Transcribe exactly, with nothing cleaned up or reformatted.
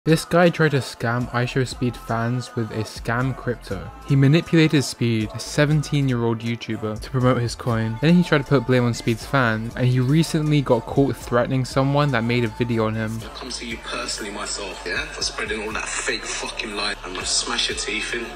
This guy tried to scam Ishowspeed fans with a scam crypto. He manipulated Speed, a seventeen year old YouTuber, to promote his coin. Then he tried to put blame on Speed's fans, and he recently got caught threatening someone that made a video on him. I come to you personally myself, yeah, for spreading all that fake fucking lies. I'm gonna smash your teeth in.